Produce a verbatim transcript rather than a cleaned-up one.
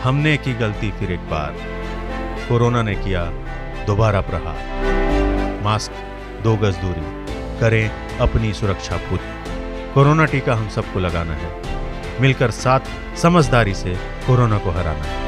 हमने की गलती फिर एक बार, कोरोना ने किया दोबारा प्रहार। मास्क, दो गज दूरी, करें अपनी सुरक्षा पूरी। कोरोना टीका हम सबको लगाना है, मिलकर साथ समझदारी से कोरोना को हराना है।